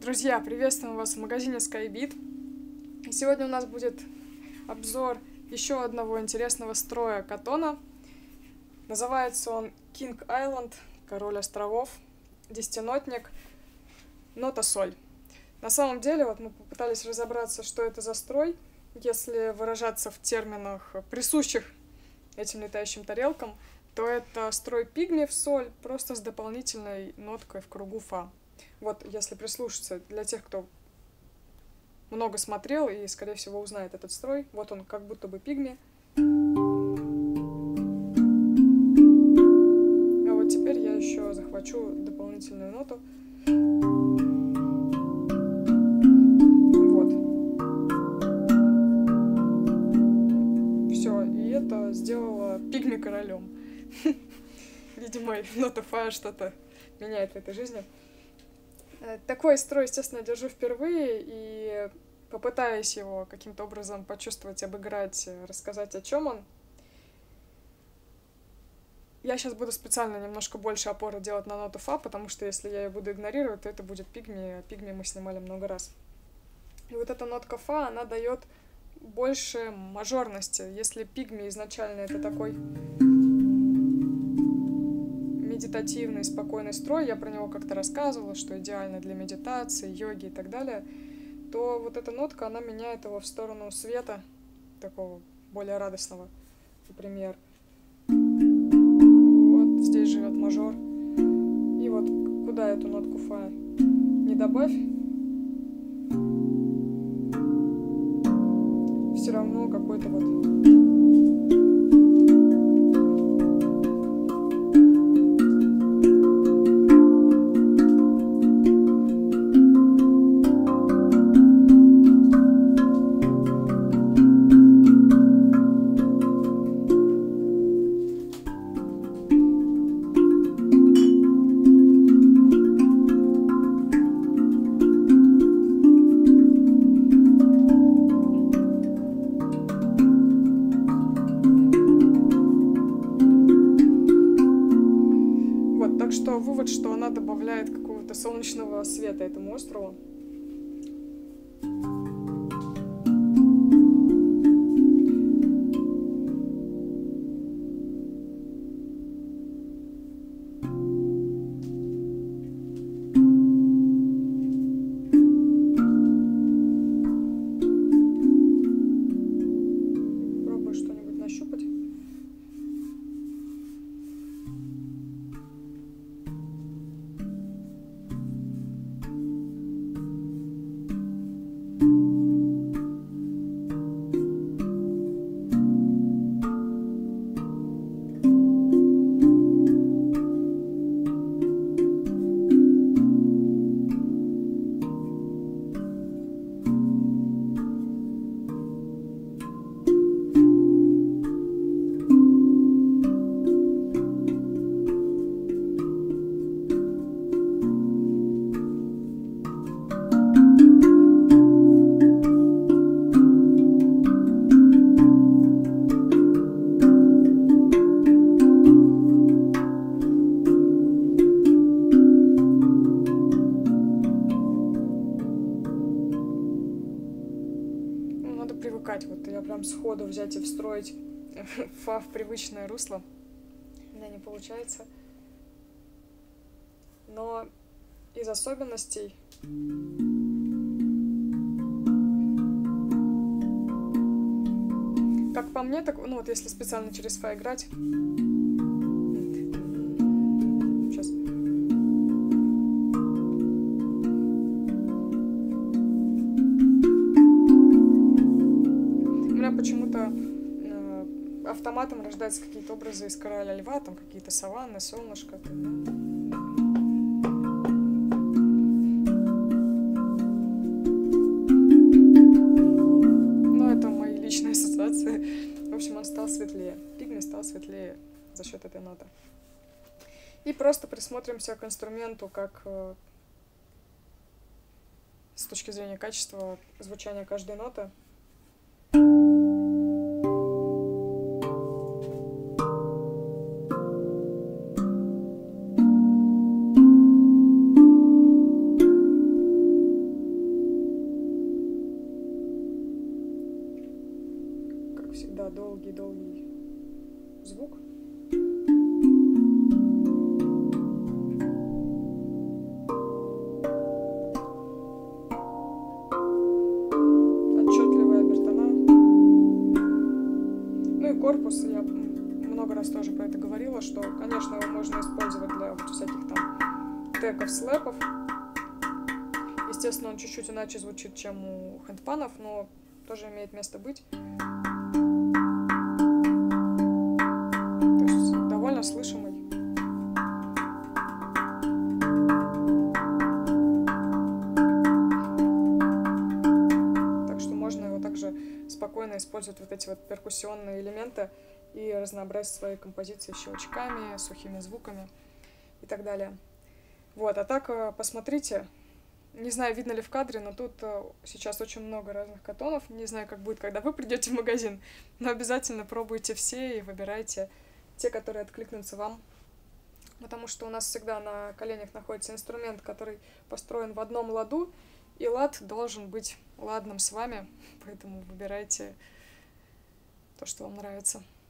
Друзья, приветствуем вас в магазине SkyBeat. И сегодня у нас будет обзор еще одного интересного строя Катона. Называется он King Island, Король островов, десятинотник, нота соль. На самом деле, вот мы попытались разобраться, что это за строй, если выражаться в терминах, присущих этим летающим тарелкам, то это строй пигми в соль, просто с дополнительной ноткой в кругу фа. Вот, если прислушаться, для тех, кто много смотрел и, скорее всего, узнает этот строй, вот он как будто бы пигми. А вот теперь я еще захвачу дополнительную ноту. Вот. Все, и это сделала пигми королем. Видимо, нота фа что-то меняет в этой жизни. Такой строй, естественно, я держу впервые и попытаюсь его каким-то образом почувствовать, обыграть, рассказать, о чем он. Я сейчас буду специально немножко больше опоры делать на ноту фа, потому что если я ее буду игнорировать, то это будет пигми, а пигми мы снимали много раз. И вот эта нотка фа, она дает больше мажорности. Если пигми изначально это такой медитативный, спокойный строй, я про него как-то рассказывала, что идеально для медитации, йоги и так далее, то вот эта нотка, она меняет его в сторону света, такого более радостного. Например, вот здесь живет мажор. И вот куда эту нотку фа не добавь, все равно какой-то вот что вывод, что она добавляет какого-то солнечного света этому острову. Попробую что-нибудь нащупать. Надо привыкать, вот я прям сходу взять и встроить фа в привычное русло. У меня не получается. Но из особенностей как по мне, так, ну вот если специально через фа играть. Сейчас. Почему-то автоматом рождаются какие-то образы из Короля Льва, там какие-то саванны, солнышко. Но это мои личные ассоциации. В общем, он стал светлее. Пигми стал светлее за счет этой ноты. И просто присмотримся к инструменту, как с точки зрения качества звучания каждой ноты. долгий-долгий звук. Отчетливые обертона. Ну и корпус, я много раз тоже про это говорила, что, конечно, его можно использовать для вот всяких там теков, слэпов. Естественно, он чуть-чуть иначе звучит, чем у хэндпанов, но тоже имеет место быть. То есть довольно слышимый. Так что можно его также спокойно использовать, вот эти вот перкуссионные элементы, и разнообразить свои композиции щелчками, сухими звуками и так далее. Вот, а так посмотрите. Не знаю, видно ли в кадре, но тут сейчас очень много разных катонов. Не знаю, как будет, когда вы придете в магазин, но обязательно пробуйте все и выбирайте те, которые откликнутся вам. Потому что у нас всегда на коленях находится инструмент, который построен в одном ладу, и лад должен быть ладным с вами, поэтому выбирайте то, что вам нравится.